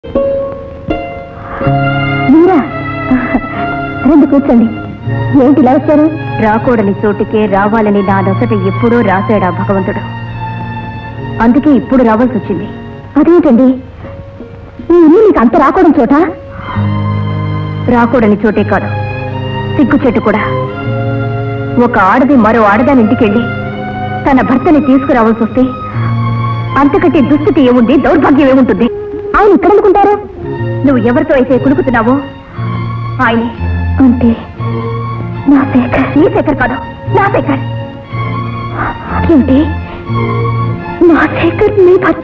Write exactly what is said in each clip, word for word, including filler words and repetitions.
మీరా రండి కూర్చోండి. ఏంటి ఇలా వచ్చారు? రాకూడని చోటుకే రావాలని నా నొసట ఎప్పుడో రాశాడా భగవంతుడు. అందుకే ఇప్పుడు రావాల్సి వచ్చింది. అదేంటండి ఈ ఇల్లు నీకు అంత రాకూడని చోట? రాకూడని చోటే కాదు, సిగ్గు చెట్టు కూడా. ఒక ఆడది మరో ఆడదాని ఇంటికెళ్ళి తన భర్తని తీసుకురావాల్సి వస్తే అంతకంటే దుస్థితి ఏముంది, దౌర్భాగ్యం ఏముంటుంది? ఆయన ఇక్కడ అనుకుంటారు. నువ్వు ఎవరితో అయితే కులుకుతున్నావో ఆయనే. అంటే నా శేఖర్? నీ శేఖర్ కాదు, నా శేఖర్. ఏంటి నా శేఖర్ నీ భర్త?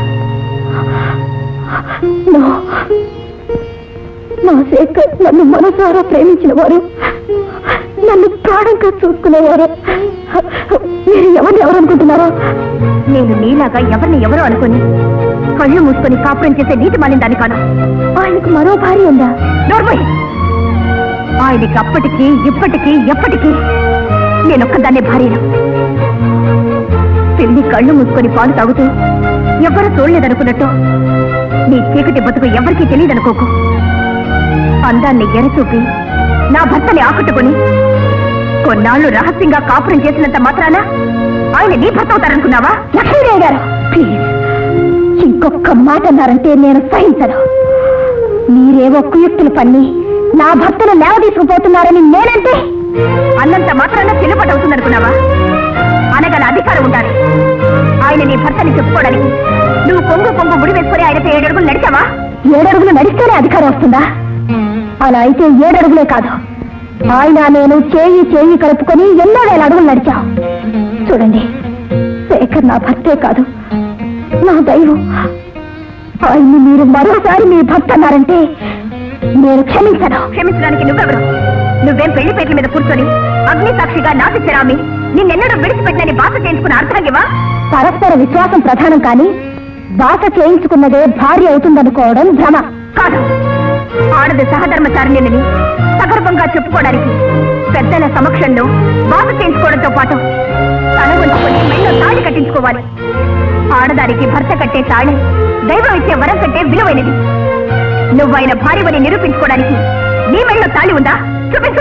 నా శేఖర్ నన్ను మనసారా ప్రేమించిన వారు, నన్ను ప్రాణంగా చూసుకునేవారు. మీరు ఎవరిని ఎవరు అనుకుంటున్నారో? నేను నీలాగా ఎవరిని ఎవరో అనుకుని కళ్ళు మూసుకొని కాపురం చేసే నీటి మాలిన దాన్ని కాను. ఆయనకు మరో భార్య ఉందా? నోర్మోయ్, ఆయనకి అప్పటికి ఇప్పటికీ ఎప్పటికీ నేనొక్కదాన్నే భార్యను. పిల్లి కళ్ళు మూసుకొని పాలు తాగుతూ ఎవరు చూడలేదనుకున్నట్టు నీ చీకటి బతుకు ఎవరికీ తెలియదనుకోకు. అందాన్ని ఎరచూపి నా భర్తని ఆకట్టుకుని కొన్నాళ్లు రహస్యంగా కాపురం చేసినంత మాత్రాన ఆయన నీ భర్త అవుతారనుకున్నావా? లక్ష్మీదేవి గారు ప్లీజ్, ఇంకొక మాట అన్నారంటే నేను సహించను. మీరేవో కుయుక్తులు పన్ని నా భర్తను లేవ తీసుకుపోతున్నారని నేనంటే అన్నంత మాత్రాన చెల్లుబాటు అవుతుందనుకున్నావా? అనగల అధికారం ఉండాలి. ఆయన నీ భర్తని చెప్పుకోవడానికి నువ్వు కొంగు కొంగు ముడి వేసుకొని ఆయనతో ఏడడుగులు నడిచావా? ఏడడుగులు నడిస్తేనే అధికారం వస్తుందా? అలా అయితే ఏడడుగులే కాదు, ఆయన నేను చేయి చేయి కలుపుకొని ఎన్నో వేల అడుగులు నడిచావు. చూడండి, శేఖర్ నా భర్తే కాదు, నా దైవం. ఆయన్ని మీరు మరోసారి మీ భర్త అన్నారంటే నేను క్షమించను. క్షమించడానికి నువ్వెవరు? నువ్వేం పెళ్లి పేట్ల మీద కూర్చొని అగ్ని సాక్షిగా నాటించరామి నిన్నెన్నడూ విడిచిపెట్టినని బాస చేయించుకున్న అర్థంగివా? పరస్పర విశ్వాసం ప్రధానం కానీ బాస చేయించుకున్నదే భార్య అవుతుందనుకోవడం భ్రమ. కాదు, ఆడది సహధర్మచారిణిని సగర్భంగా చెప్పుకోవడానికి పెద్దల సమక్షంలో బాస చేయించుకోవడంతో పాటు తల వంచుకొని మెళ్ళో తాళి కట్టించుకోవాలి. ఆడదానికి భర్త కట్టే తాళి దైవం ఇచ్చే వరం కంటే విలువైనది. నువ్వైన భార్యవని నిరూపించుకోవడానికి నీ మెళ్ళో తాళి ఉందా? చూపించు.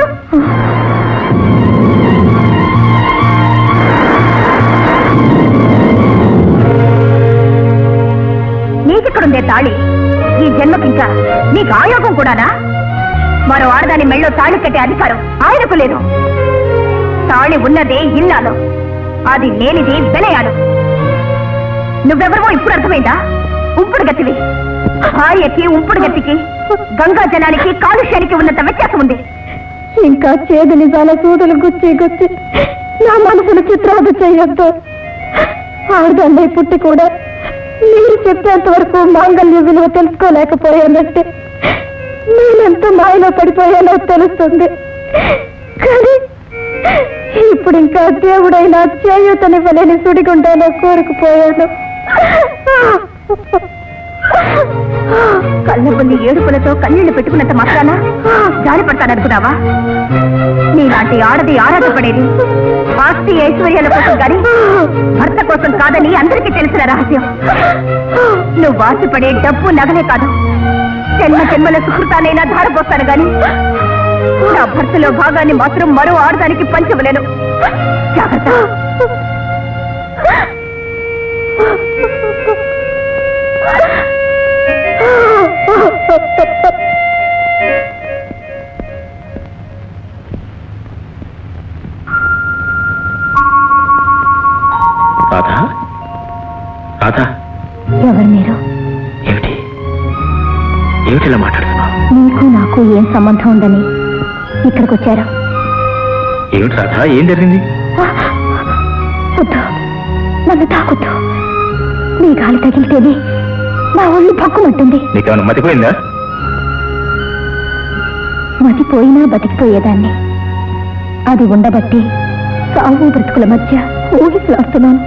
నీకిక్కడుందే తాళి. ఈ జన్మకింకా నీకు ఆయోగం కూడానా? మరో ఆడదాని మెళ్ళో తాళి కట్టే అధికారం ఆయనకు లేదు. తాళి ఉన్నదే ఇల్లాలో, అది లేనిది వెలయాడు. నువ్వెవరో ఇప్పుడు అర్థమైందా? ఉంపుడు గతివి. భార్యకి ఉంపుడు గతికి గంగా జలానికి కాలుష్యానికి ఉన్నంత వ్యత్యాసం ఉంది. ఇంకా చేదు నిజాల సూదులు గుచ్చి గుచ్చి నా మనసును చిత్రాలు చేయొద్దు. ఆడదాన్ని పుట్టి కూడా మీరు చెప్పేంత వరకు మాంగళ్య విలువ తెలుసుకోలేకపోయానంటే నేనెంత మాయలో పడిపోయానో తెలుస్తుంది. కానీ ఇప్పుడు ఇంకా దేవుడైనా చేయూతనివ్వలేని సుడిగుండాలో కోరుకుపోయాను. కళ్ళ కొన్ని ఏడుపులతో కన్నీళ్లు పెట్టుకున్నంత మాత్రాన జారి పడతాననుకున్నావా? నీలాంటి ఆడది ఆరాధపడేది ఆస్తి ఐశ్వర్యాల కోసం కానీ భర్త కోసం కాదని అందరికీ తెలిసిన రహస్యం. నువ్వు ఆశపడే డబ్బు నగలే కాదు, జన్మ జన్మల సుకృతానైనా ధారపోస్తాను గాని నా భర్తలో భాగాన్ని మాత్రం మరో ఆడదానికి పంచవలేను. జాగ్రత్త. రాధా, రాధా, ఎవరు మీరు? ఏమిటి ఏమిటిలా మాట్లాడుతున్నావు? నీకు నాకు ఏం సంబంధం ఉందని ఇక్కడికి వచ్చారు? ఏమిటి రాధా, ఏం జరిగింది? వద్దు, నన్ను తాకొద్దు. నీ గాలి తగిలితేనే నా ఒళ్ళు పక్కుమంటుంది. నీకేమైనా మతిపోయిందా? మతిపోయినా బతికిపోయేదాన్ని. అది ఉండబట్టి సాగు బ్రతుకుల మధ్య ఊగిసలాడుతున్నాను.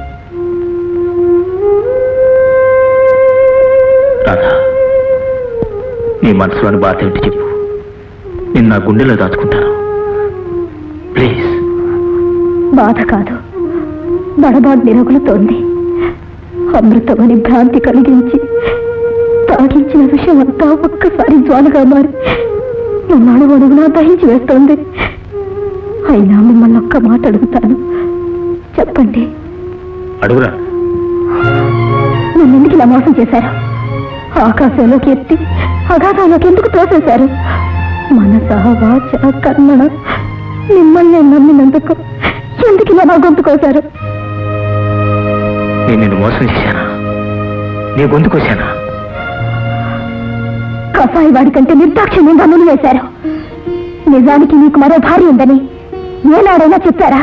రాధా, నీ మనసులోని బాధ ఏంటి చెప్పు. నేను నా గుండెలో దాచుకుంటాను. ప్లీజ్. బాధ కాదు, బడబాటు నిరగులుతోంది. అమృతమని భ్రాంతి కలిగించి తాళి దాగించిన విషయం అంతా ఒక్కసారి జ్వాలగా మారి నన్ను అడుగడుగునా దహించి వేస్తోంది. అయినా మిమ్మల్ని ఒక్క మాట అడుగుతాను, చెప్పండి. అడుగురా. నన్ను ఎందుకు ఇలా మోసం చేశారు? ఆకాశంలోకి ఎత్తి అగాధంలోకి ఎందుకు తోసేశారు? మనస వాచ కర్మణ మిమ్మల్ని నమ్మినందుకు ఎందుకు ఇలా నా గొంతు కోశారు? నేను నిన్ను మోసం చేశానా? నీ గొంతు కోశానా? కసాయి వాడి కంటే నిర్దాక్షిణ్యంగా నిలివేశారు. నిజానికి నీకు మరో భార్య ఉందని ఏనాడైనా చెప్పారా?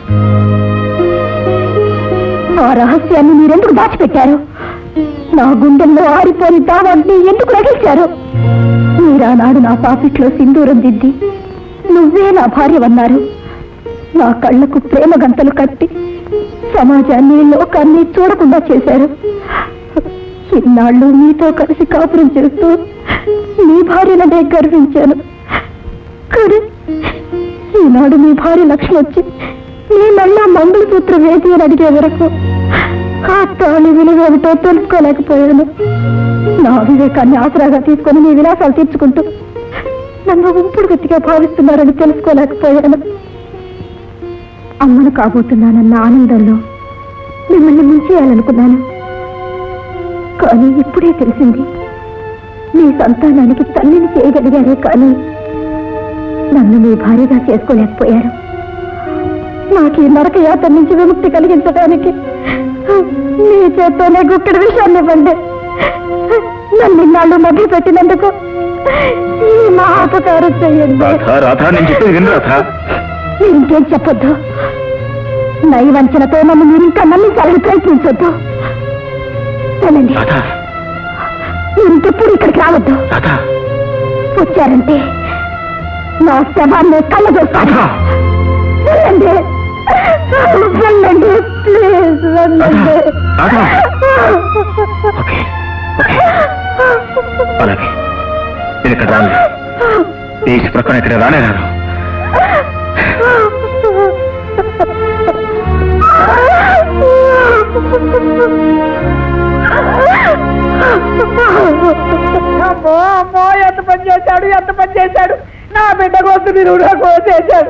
ఆ రహస్యాన్ని మీరెందుకు దాచిపెట్టారు? నా గుండెల్లో ఆరిపోని దావాన్ని ఎందుకు రగిల్చారు? మీరానాడు నా పాపిట్లో సింధూరం దిద్ది నువ్వే నా భార్యవన్నారు. నా కళ్లకు ప్రేమ గంతలు కట్టి సమాజాన్ని లోకాన్ని చూడకుండా చేశారు. ఇన్నాళ్ళు మీతో కలిసి కాపురం చేస్తూ మీ భార్యననే గర్వించాను. కానీ ఈనాడు మీ భార్య లక్ష్మి వచ్చి మీ మళ్ళా మంగళసూత్ర వేది అని అడిగే వరకు ఆ తాళి విలువేమిటో తెలుసుకోలేకపోయాను. నా వివేకాన్ని ఆసరాగా తీసుకొని మీ విలాసాలు తీర్చుకుంటూ నన్ను ఉంపుడు గట్టిగా భావిస్తున్నారని తెలుసుకోలేకపోయాను. అమ్మను కాబోతున్నానన్న ఆనందంలో మిమ్మల్ని ముంచేయాలనుకున్నాను. కానీ ఇప్పుడే తెలిసింది, మీ సంతానానికి తల్లిని చేయగలిగారే కానీ నన్ను మీ భార్యగా చేసుకోలేకపోయారు. నాకు ఈ నరక యాత్ర నుంచి విముక్తి కలిగించడానికి మీ చేత్తోనే గుక్కడి విషయాన్ని ఇవ్వండి. నన్ను ఇన్నాళ్ళు మభ్య పెట్టినందుకు ఈ మహాపకారం చెయ్యండి. ఇంకేం చెప్పొద్దు. నైవంచనతో నన్ను మీరు ఇంకా నమ్మించాలని ప్రయత్నించొద్దు. వెళ్ళండి. మీరు ఇంకెప్పుడు ఇక్కడికి రావద్దు. వచ్చారంటే నా శవాన్ని కళ్ళ చూస్తాను. వెళ్ళండి వెళ్ళండి ప్లీజ్ వెళ్ళండి. అలాగే నేను ఇక్కడ రాను. ఈ ప్రక్కన ఇక్కడ రానే రాను. అమ్మో అమ్మో ఎంత పని చేశాడు ఎంత పని చేశాడు. నా బిడ్డ కోసం మీరు కోసేశాడు.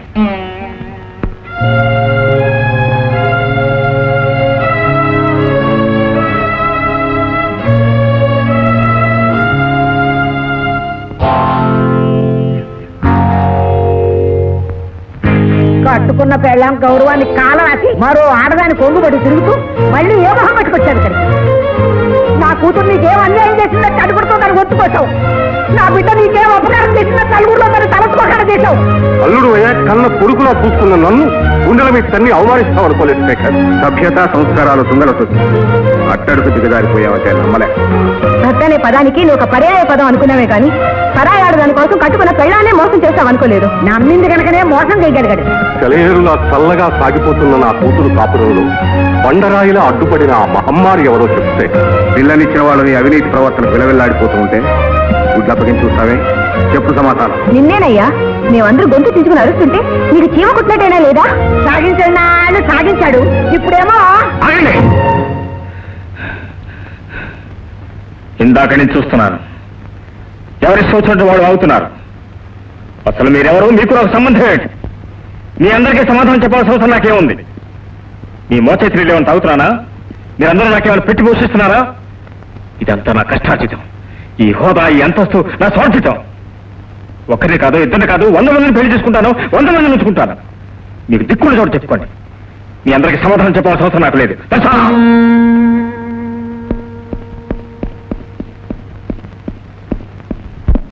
కట్టుకున్న పెళ్ళాం గౌరవాన్ని కాలరాసి మరో ఆడదాని కొంగుబడి తిరుగుతూ మళ్ళీ ఏ మొహం పట్టుకొచ్చాడు ఇక్కడికి. నా కూతురు నీకేం అన్యాయం చేసిందని అడుగుడుతో దాన్ని ఒత్తుకొచ్చావు. నా బిడ్డ నీకేం అపకారం చేసిందని నలుగురిలో దాన్ని తలసుకోకుండా చేశావు. అల్లుడు అయ్యా కన్న కొడుకులా చూస్తున్న నన్ను గుండెల మీద తన్ని అవమానిస్తావు అనుకోలేదు శేఖర్. సభ్యత సంస్కారాలు తుంగలొస్తుంది. అట్టడుకు దిగజారిపోయావంటే నమ్మలే. భర్త అనే పదానికి నువ్వు ఒక పర్యాయ పదం అనుకున్నావే కానీ పరాయాడు దాని కోసం కట్టుకున్న పెళ్ళానే మోసం చేస్తావు అనుకోలేదు. నమ్మింది కనుకనే మోసం చేయగలిగాడు. సెలయేరులా చల్లగా సాగిపోతున్న నా కూతురు కాపురంలో బండరాయిలా అడ్డుపడిన ఆ మహమ్మారి ఎవరో చెప్తే పిల్లనిచ్చిన వాళ్ళని అవినీతి ప్రవర్తన విలవిల్లాడిపోతూ ఉంటే గుడ్లప్పగించి చూస్తావే. చెప్పు సమాధానం. నిన్నేనయ్యా మేమందరూ గొంతు తీసుకుని అరుస్తుంటే నీకు చీమ కుట్టినట్టేనా లేదా? సాగించాడు నాడు సాగించాడు. ఇప్పుడేమో ఇందాక నేను చూస్తున్నాను ఎవరి సోచనట్టు వాళ్ళు అవుతున్నారు. అసలు మీరెవరు, మీకు నాకు సంబంధం ఏంటి? మీ అందరికీ సమాధానం చెప్పాల్సిన అవసరం నాకేముంది? మీ మోచేతిలో ఏమైనా తాగుతున్నానా? మీరందరూ నాకేమైనా పెట్టి పోషిస్తున్నారా? ఇదంతా నా కష్టార్జితం. ఈ హోదా, ఈ అంతస్తు నా స్వార్జితం. ఒక్కరిని కాదు, ఇద్దరిని కాదు, వంద మందిని పెళ్లి చేసుకుంటాను, వంద మందిని ఉంచుకుంటాను. మీకు దిక్కులు చోటు చెప్పుకోండి. మీ అందరికీ సమాధానం చెప్పాల్సిన అవసరం నాకు లేదు.